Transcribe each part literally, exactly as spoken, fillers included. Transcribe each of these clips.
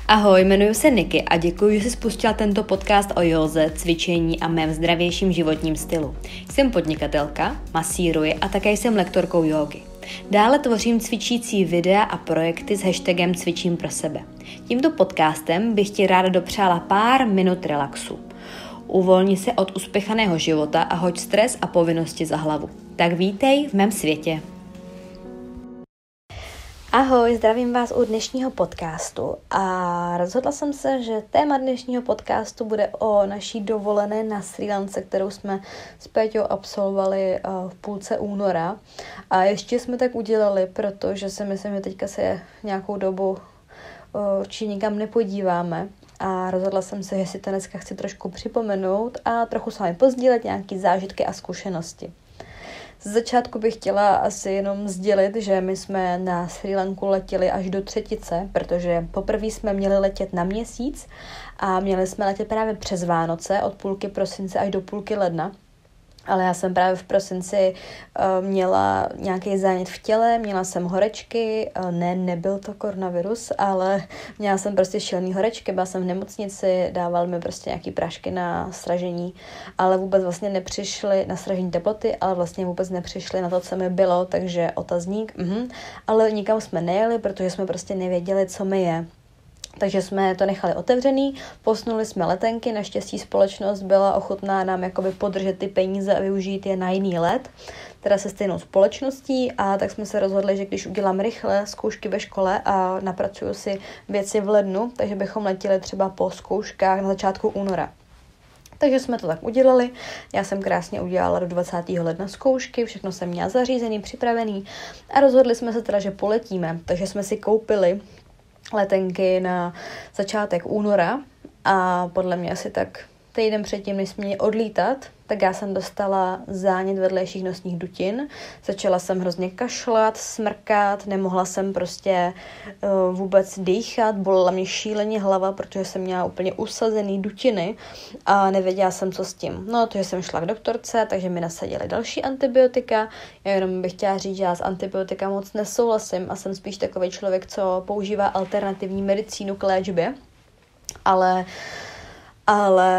Ahoj, jmenuji se Niky a děkuji, že jsi spustila tento podcast o józe, cvičení a mém zdravějším životním stylu. Jsem podnikatelka, masíruji a také jsem lektorkou jógy. Dále tvořím cvičící videa a projekty s hashtagem Cvičím pro sebe. Tímto podcastem bych ti ráda dopřála pár minut relaxu. Uvolni se od uspěchaného života a hoď stres a povinnosti za hlavu. Tak vítej v mém světě. Ahoj, zdravím vás u dnešního podcastu a rozhodla jsem se, že téma dnešního podcastu bude o naší dovolené na Srí Lance, kterou jsme s Péťou absolvovali v půlce února. A ještě jsme tak udělali, protože si myslím, že teďka se nějakou dobu určitě nikam nepodíváme. A rozhodla jsem se, že si to dneska chci trošku připomenout a trochu s vámi pozdílet nějaké zážitky a zkušenosti. Z začátku bych chtěla asi jenom sdělit, že my jsme na Srí Lanku letěli až do třetice, protože poprvé jsme měli letět na měsíc a měli jsme letět právě přes Vánoce od půlky prosince až do půlky ledna. Ale já jsem právě v prosinci uh, měla nějaký zánět v těle, měla jsem horečky, uh, ne, nebyl to koronavirus, ale měla jsem prostě šílený horečky, byla jsem v nemocnici, dával mi prostě nějaký prášky na sražení, ale vůbec vlastně nepřišly na sražení teploty, ale vlastně vůbec nepřišly na to, co mi bylo, takže otazník, mhm. Ale nikam jsme nejeli, protože jsme prostě nevěděli, co mi je. Takže jsme to nechali otevřený, posunuli jsme letenky, naštěstí společnost byla ochotná nám jakoby podržet ty peníze a využít je na jiný let, teda se stejnou společností, a tak jsme se rozhodli, že když udělám rychle zkoušky ve škole a napracuju si věci v lednu, takže bychom letěli třeba po zkouškách na začátku února. Takže jsme to tak udělali, já jsem krásně udělala do dvacátého ledna zkoušky, všechno jsem měla zařízený, připravený a rozhodli jsme se teda, že poletíme, takže jsme si koupili letenky na začátek února a podle mě asi tak týden předtím, než jsme měli odlítat, tak já jsem dostala zánět vedlejších nosních dutin. Začala jsem hrozně kašlat, smrkat, nemohla jsem prostě uh, vůbec dýchat, bolela mě šíleně hlava, protože jsem měla úplně usazený dutiny a nevěděla jsem, co s tím. No, takže jsem šla k doktorce, takže mi nasadili další antibiotika. Já jenom bych chtěla říct, že já s antibiotika moc nesouhlasím a jsem spíš takový člověk, co používá alternativní medicínu k léčbě, ale Ale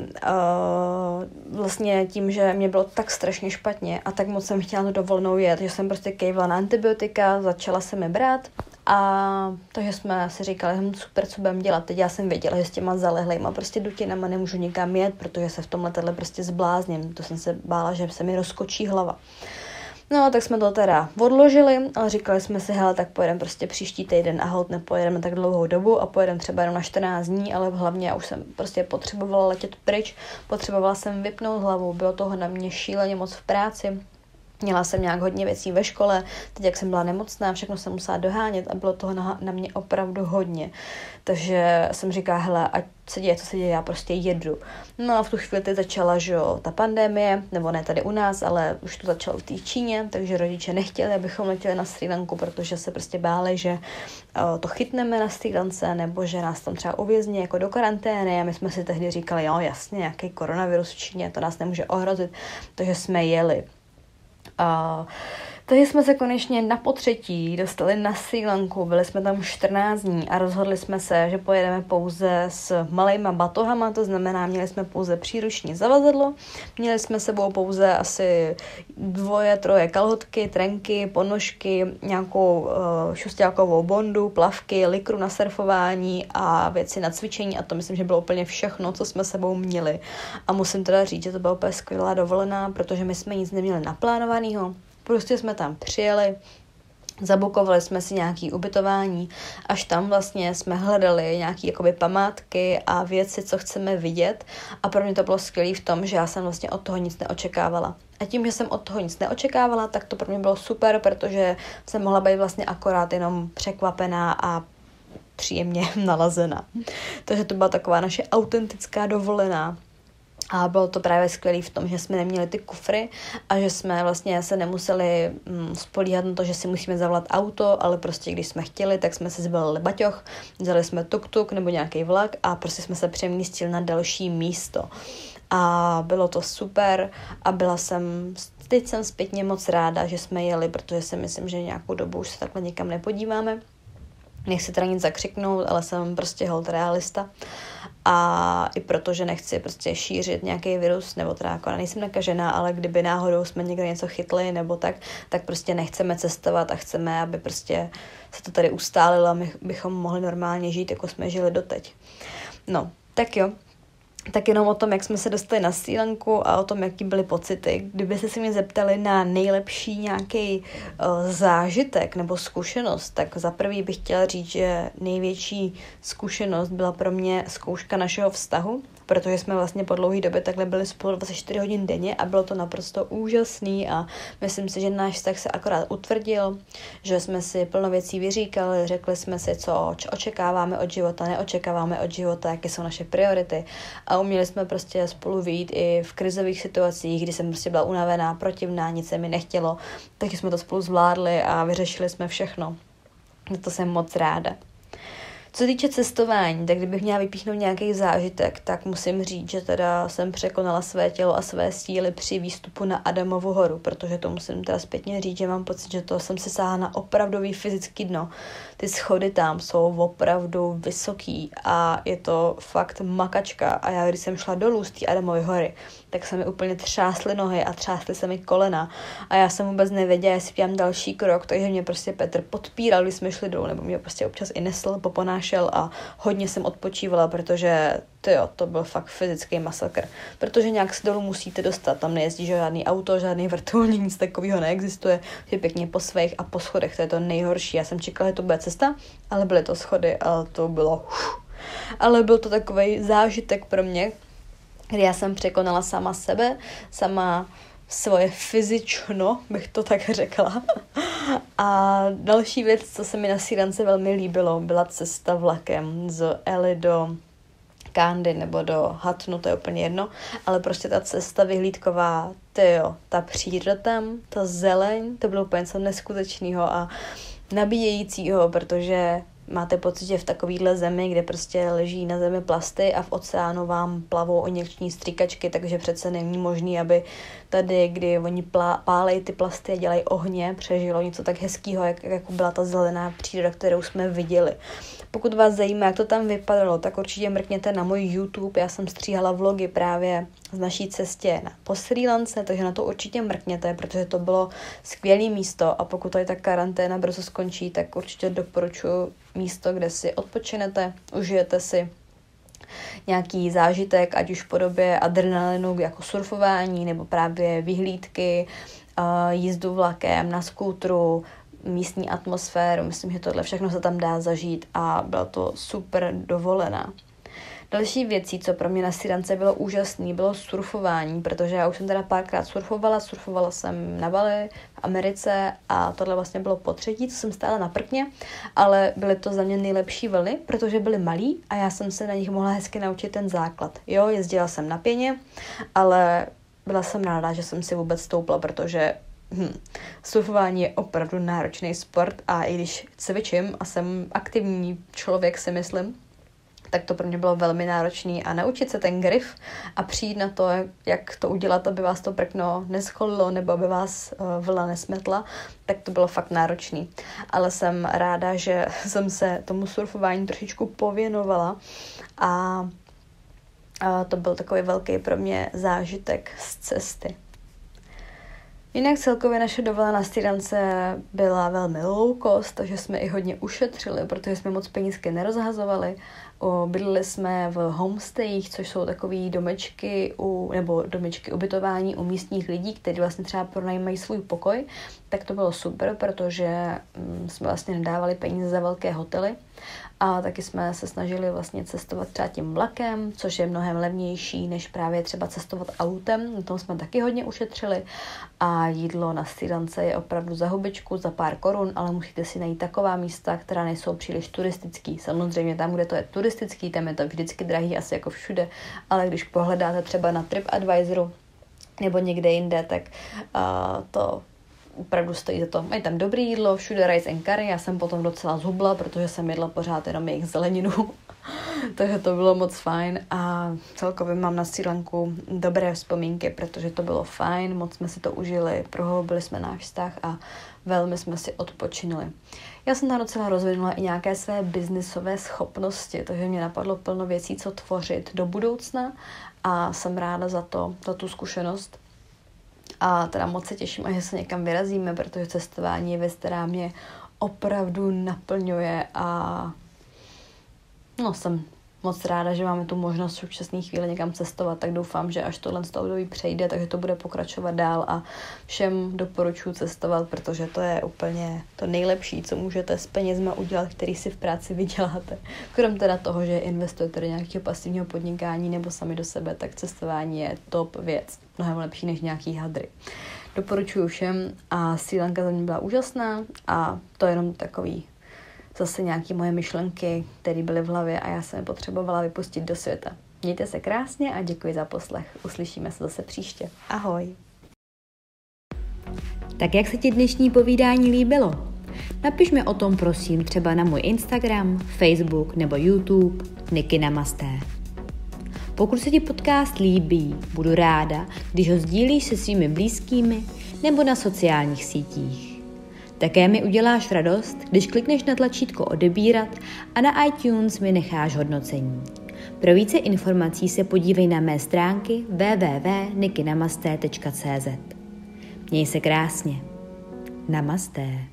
uh, vlastně tím, že mě bylo tak strašně špatně a tak moc jsem chtěla tu dovolenou jet, že jsem prostě kejvla na antibiotika, začala se mi brát a takže jsme si říkali, hm, super, co budeme dělat. Teď já jsem věděla, že s těma zalehlejma prostě dutinama nemůžu nikam jet, protože se v tom letadle prostě zblázním. To jsem se bála, že se mi rozkočí hlava. No, tak jsme to teda odložili, ale říkali jsme si, hele, tak pojedeme prostě příští týden a holt nepojedeme tak dlouhou dobu a pojedeme třeba jenom na čtrnáct dní, ale hlavně já už jsem prostě potřebovala letět pryč, potřebovala jsem vypnout hlavu, bylo toho na mě šíleně moc v práci. Měla jsem nějak hodně věcí ve škole, teď jak jsem byla nemocná, všechno jsem musela dohánět a bylo toho na, na mě opravdu hodně. Takže jsem říkala, hele, ať se děje, co se děje, já prostě jedu. No a v tu chvíli teď začala, že jo, ta pandemie, nebo ne tady u nás, ale už to začalo v té Číně, takže rodiče nechtěli, abychom letěli na Srí Lanku, protože se prostě báli, že uh, to chytneme na Srí Lance, nebo že nás tam třeba uvězní jako do karantény a my jsme si tehdy říkali, jo, jasně, nějaký koronavirus v Číně, to nás nemůže ohrozit, takže jsme jeli. A takže jsme se konečně na potřetí dostali na Srí Lanku, byli jsme tam čtrnáct dní a rozhodli jsme se, že pojedeme pouze s malejma batohama, to znamená, měli jsme pouze příruční zavazadlo, měli jsme sebou pouze asi dvoje, troje kalhotky, trenky, ponožky, nějakou uh, šustákovou bondu, plavky, likru na surfování a věci na cvičení a to myslím, že bylo úplně všechno, co jsme sebou měli. A musím teda říct, že to byla úplně skvělá dovolená, protože my jsme nic neměli naplánovaného. Prostě jsme tam přijeli, zabukovali jsme si nějaké ubytování, až tam vlastně jsme hledali nějaké jakoby památky a věci, co chceme vidět a pro mě to bylo skvělé v tom, že já jsem vlastně od toho nic neočekávala. A tím, že jsem od toho nic neočekávala, tak to pro mě bylo super, protože jsem mohla být vlastně akorát jenom překvapená a příjemně nalazená. Takže to byla taková naše autentická dovolená. A bylo to právě skvělé v tom, že jsme neměli ty kufry a že jsme vlastně se nemuseli mm, spolíhat na to, že si musíme zavolat auto, ale prostě když jsme chtěli, tak jsme si zbalili baťoch, vzali jsme tuk-tuk nebo nějaký vlak a prostě jsme se přemístili na další místo. A bylo to super a byla jsem, teď jsem zpětně moc ráda, že jsme jeli, protože si myslím, že nějakou dobu už se takhle někam nepodíváme. Nechci teda nic zakřiknout, ale jsem prostě hold realista. A i proto, že nechci prostě šířit nějaký virus, nebo teda jako nejsem nakažená, ale kdyby náhodou jsme někde něco chytli nebo tak, tak prostě nechceme cestovat a chceme, aby prostě se to tady ustálilo a my bychom mohli normálně žít, jako jsme žili doteď. No, tak jo. Tak jenom o tom, jak jsme se dostali na Srí a o tom, jaký byly pocity. Kdybyste se mě zeptali na nejlepší nějaký uh, zážitek nebo zkušenost, tak za prvý bych chtěla říct, že největší zkušenost byla pro mě zkouška našeho vztahu, protože jsme vlastně po dlouhé době takhle byli spolu dvacet čtyři hodin denně a bylo to naprosto úžasný a myslím si, že náš vztah se akorát utvrdil, že jsme si plno věcí vyříkali, řekli jsme si, co očekáváme od života, neočekáváme od života, jaké jsou naše priority a uměli jsme prostě spolu vyjít i v krizových situacích, kdy jsem prostě byla unavená, protivná, nic se mi nechtělo, takže jsme to spolu zvládli a vyřešili jsme všechno. Na to jsem moc ráda. Co se týče cestování, tak kdybych měla vypíchnout nějaký zážitek, tak musím říct, že teda jsem překonala své tělo a své síly při výstupu na Adamovu horu, protože to musím teda zpětně říct, že mám pocit, že to jsem si sáhla na opravdový fyzický dno. Ty schody tam jsou opravdu vysoký a je to fakt makačka a já když jsem šla dolů z té Adamovy hory, tak se mi úplně třásly nohy a třásly se mi kolena a já jsem vůbec nevěděla, jestli dělám další krok, takže mě prostě Petr podpíral, když jsme šli dolů, nebo mě prostě občas i nesl, poponášel a hodně jsem odpočívala, protože tyjo, to byl fakt fyzický masakr, protože nějak se dolů musíte dostat, tam nejezdí žádný auto, žádný vrtulník, nic takového neexistuje, je pěkně po svých a po schodech, to je to nejhorší, já jsem čekala, že to bude cesta, ale byly to schody a to bylo, uf. Ale byl to takovej zážitek pro mě, kdy já jsem překonala sama sebe, sama svoje fyzično, bych to tak řekla. A další věc, co se mi na Srí Lance velmi líbilo, byla cesta vlakem z Eli do Kandy nebo do Hatnu, to je úplně jedno, ale prostě ta cesta vyhlídková, tyjo, ta příroda tam, ta zeleň, to bylo úplně něco neskutečného a nabíjejícího, protože máte pocit, že v takovýhle zemi, kde prostě leží na zemi plasty a v oceánu vám plavou injekční stříkačky, takže přece není možný, aby tady, kdy oni plá, pálejí ty plasty a dělají ohně, přežilo něco tak hezkého, jak, jako byla ta zelená příroda, kterou jsme viděli. Pokud vás zajímá, jak to tam vypadalo, tak určitě mrkněte na můj YouTube, já jsem stříhala vlogy právě z naší cestě na po Srí Lance, takže na to určitě mrkněte, protože to bylo skvělé místo a pokud tady ta karanténa brzo skončí, tak určitě doporučuji místo, kde si odpočinete, užijete si nějaký zážitek, ať už v podobě adrenalinu jako surfování nebo právě vyhlídky, jízdu vlakem, na skútru, místní atmosféru. Myslím, že tohle všechno se tam dá zažít a byla to super dovolená. Další věcí, co pro mě na Srí Lance bylo úžasný, bylo surfování, protože já už jsem teda párkrát surfovala, surfovala jsem na Bali, v Americe a tohle vlastně bylo po třetí, co jsem stála na prkně, ale byly to za mě nejlepší vlny, protože byly malý a já jsem se na nich mohla hezky naučit ten základ. Jo, jezdila jsem na pěně, ale byla jsem ráda, že jsem si vůbec stoupla, protože hm, surfování je opravdu náročný sport a i když cvičím a jsem aktivní člověk, si myslím, tak to pro mě bylo velmi náročný a naučit se ten grif a přijít na to, jak to udělat, aby vás to prkno nescholilo nebo aby vás vlna nesmetla, tak to bylo fakt náročný. Ale jsem ráda, že jsem se tomu surfování trošičku pověnovala a, a to byl takový velký pro mě zážitek z cesty. Jinak celkově naše dovolená na Srí Lance byla velmi low cost, takže jsme i hodně ušetřili, protože jsme moc penízky nerozhazovali. Bydleli jsme v homestayích, což jsou takový domečky u, nebo domečky ubytování u místních lidí, kteří vlastně třeba pronajímají svůj pokoj. Tak to bylo super, protože jsme vlastně nedávali peníze za velké hotely. A taky jsme se snažili vlastně cestovat třeba tím vlakem, což je mnohem levnější, než právě třeba cestovat autem. Na tom jsme taky hodně ušetřili. A jídlo na Srí Lance je opravdu za hubičku, za pár korun, ale musíte si najít taková místa, která nejsou příliš turistický. Samozřejmě tam, kde to je turistický, tam je to vždycky drahý, asi jako všude. Ale když pohledáte třeba na TripAdvisoru nebo někde jinde, tak uh, to opravdu stojí za to. Mají tam dobré jídlo, všude rice and curry, já jsem potom docela zhubla, protože jsem jedla pořád jenom jejich zeleninu. takže to bylo moc fajn a celkově mám na Srí Lanku dobré vzpomínky, protože to bylo fajn, moc jsme si to užili, prohloubili jsme náš vztah a velmi jsme si odpočinuli. Já jsem tam docela rozvinula i nějaké své biznisové schopnosti, takže mě napadlo plno věcí, co tvořit do budoucna a jsem ráda za to, za tu zkušenost. A teda moc se těším, že se někam vyrazíme, protože cestování je věc, která mě opravdu naplňuje a no, jsem moc ráda, že máme tu možnost v současné chvíli někam cestovat, tak doufám, že až tohle z toho období přejde, takže to bude pokračovat dál a všem doporučuji cestovat, protože to je úplně to nejlepší, co můžete s penězma udělat, který si v práci vyděláte. Krom teda toho, že investujete do nějakého pasivního podnikání nebo sami do sebe, tak cestování je top věc, mnohem lepší než nějaký hadry. Doporučuji všem a Srí Lanka za mě byla úžasná a to je jenom takový zase nějaké moje myšlenky, které byly v hlavě a já jsem je potřebovala vypustit do světa. Mějte se krásně a děkuji za poslech. Uslyšíme se zase příště. Ahoj. Tak jak se ti dnešní povídání líbilo? Napiš mi o tom prosím třeba na můj Instagram, Facebook nebo YouTube Niky Namasté. Pokud se ti podcast líbí, budu ráda, když ho sdílíš se svými blízkými nebo na sociálních sítích. Také mi uděláš radost, když klikneš na tlačítko odebírat a na iTunes mi necháš hodnocení. Pro více informací se podívej na mé stránky w w w tečka niky namaste tečka c z. Měj se krásně. Namasté.